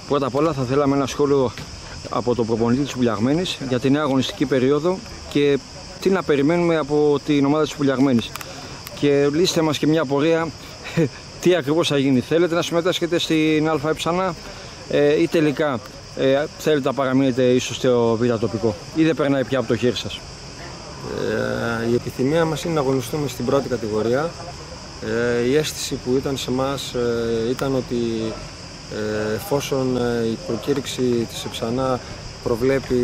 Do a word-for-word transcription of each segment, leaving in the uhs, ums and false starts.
Πρώτα απ' όλα θα θέλαμε ένα σχόλιο από τον προπονητή της Πουλιαγμένης για τη νέα αγωνιστική περίοδο και τι να περιμένουμε από την ομάδα της Πουλιαγμένης. Και λύστε μας και μια απορία, τι ακριβώς θα γίνει. Θέλετε να συμμετάσχετε στην ΑΕ Ψανά ε, ή τελικά ε, θέλετε να παραμείνετε ίσως στο β' τοπικό ή δεν περνάει πια από το χέρι σας? Ε, η επιθυμία μας είναι να αγωνιστούμε στην πρώτη κατηγορία. Ε, η αίσθηση που ήταν σε εμάς ε, ήταν ότι ε, εφόσον ε, η προκήρυξη της Εψανά προβλέπει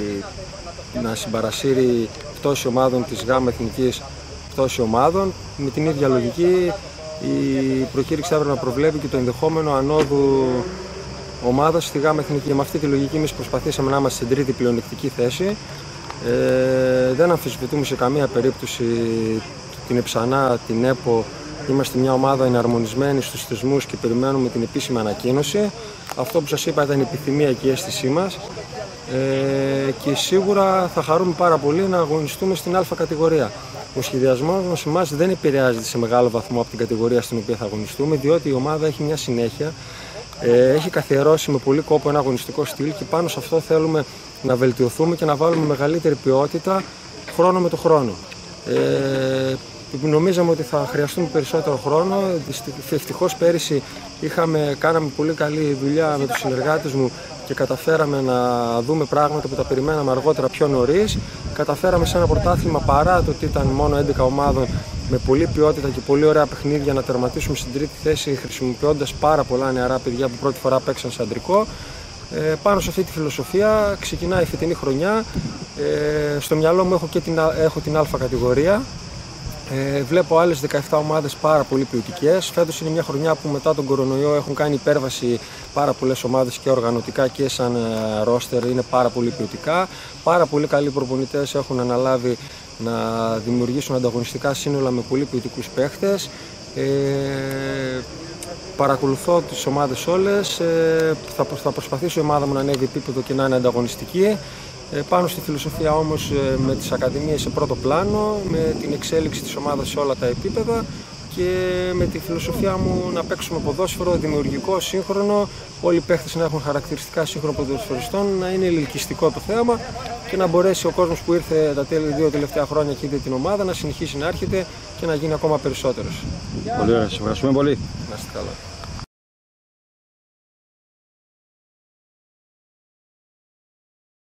να συμπαρασύρει πτώση ομάδων της ΓΑΜ Εθνικής, πτώση ομάδων, με την ίδια λογική η προκήρυξη θα έπρεπε να προβλέπει και το ενδεχόμενο ανόδου ομάδας στη ΓΑΜ Εθνική. Με αυτή τη λογική εμείς προσπαθήσαμε να είμαστε στην τρίτη πλεονεκτική θέση. Ε, δεν αμφισβητούμε σε καμία περίπτωση την Εψανά, την ΕΠΟ. Είμαστε μια ομάδα εναρμονισμένη στους θεσμούς και περιμένουμε την επίσημη ανακοίνωση. Αυτό που σας είπα ήταν η επιθυμία και η αίσθησή μας. Ε, και σίγουρα θα χαρούμε πάρα πολύ να αγωνιστούμε στην Α κατηγορία. Ο σχεδιασμός μας εμάς δεν επηρεάζεται σε μεγάλο βαθμό από την κατηγορία στην οποία θα αγωνιστούμε, διότι η ομάδα έχει μια συνέχεια. Ε, έχει καθιερώσει με πολύ κόπο ένα αγωνιστικό στυλ και πάνω σε αυτό θέλουμε να βελτιωθούμε και να βάλουμε μεγαλύτερη ποιότητα χρόνο με το χρόνο. Ε, νομίζαμε ότι θα χρειαστούμε περισσότερο χρόνο. Ευτυχώς πέρυσι είχαμε, κάναμε πολύ καλή δουλειά με τους συνεργάτες μου και καταφέραμε να δούμε πράγματα που τα περιμέναμε αργότερα πιο νωρίς. Καταφέραμε σε ένα πρωτάθλημα, παρά το ότι ήταν μόνο έντεκα ομάδων, με πολλή ποιότητα και πολύ ωραία παιχνίδια, να τερματίσουμε στην τρίτη θέση, χρησιμοποιώντας πάρα πολλά νεαρά παιδιά που πρώτη φορά παίξαν σε αντρικό. Ε, πάνω σε αυτή τη φιλοσοφία ξεκινάει η φετινή χρονιά. Ε, στο μυαλό μου έχω και την, έχω την Α κατηγορία. Ε, βλέπω άλλες δεκαεπτά ομάδες πάρα πολύ ποιοτικές. Φέτος είναι μια χρονιά που μετά τον κορονοϊό έχουν κάνει υπέρβαση πάρα πολλές ομάδες και οργανωτικά και σαν ρόστερ, είναι πάρα πολύ ποιοτικά. Πάρα πολύ καλοί προπονητές έχουν αναλάβει να δημιουργήσουν ανταγωνιστικά σύνολα με πολύ ποιοτικούς παίχτες. Ε, παρακολουθώ τις ομάδες όλες, ε, θα, θα προσπαθήσω η ομάδα μου να ανέβει επίπεδο και να είναι ανταγωνιστική. Ε, πάνω στη φιλοσοφία όμως ε, με τις ακαδημίες σε πρώτο πλάνο, με την εξέλιξη της ομάδας σε όλα τα επίπεδα και με τη φιλοσοφία μου να παίξουμε ποδόσφαιρο δημιουργικό, σύγχρονο, όλοι οι παίχτες να έχουν χαρακτηριστικά σύγχρονων ποδοσφαιριστών, να είναι ελκυστικό το θέαμα και να μπορέσει ο κόσμος που ήρθε τα δύο τελευταία χρόνια και είδε την ομάδα να συνεχίσει να έρχεται και να γίνει ακόμα περισσότερος. Πολύ ωραία, σας ευχαριστούμε πολύ. Να είστε καλά.